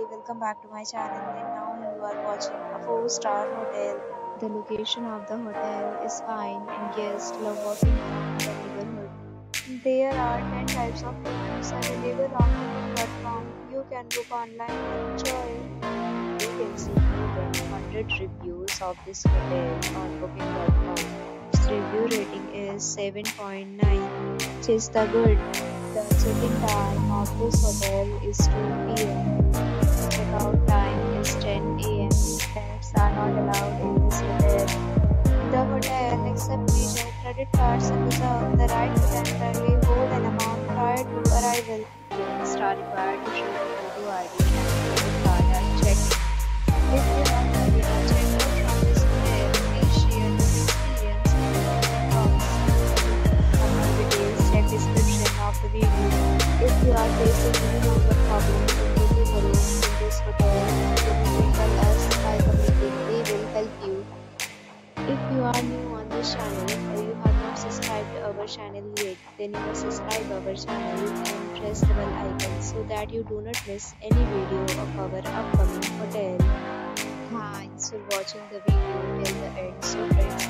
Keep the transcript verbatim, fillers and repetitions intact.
welcome back to my channel. And now you are watching a four star hotel. The location of the hotel is fine and guests love walking around the neighborhood. There are ten types of rooms available on booking dot com. You can book online and enjoy. You can see more than one hundred reviews of this hotel on booking dot com. Its review rating is seven point nine, which is the good. The check-in time of this hotel is two p m. Check-out time is ten a m. Pets are not allowed in this hotel. The hotel accepts major credit cards and reserves the right to temporarily hold an amount prior to arrival. Guests are required to show a photo I D and credit card at check-in. If you have already checked out from this hotel, please share your experience in the comment box. For more details, check description of the video. If you are facing any number problems in booking a room in this hotel, you can tell us by commenting. We will help you. If you are new on this channel or you have not subscribed to our channel yet, then you must subscribe our channel and press the bell icon so that you do not miss any video of our upcoming hotel. Thanks for watching the video till the end. So friends,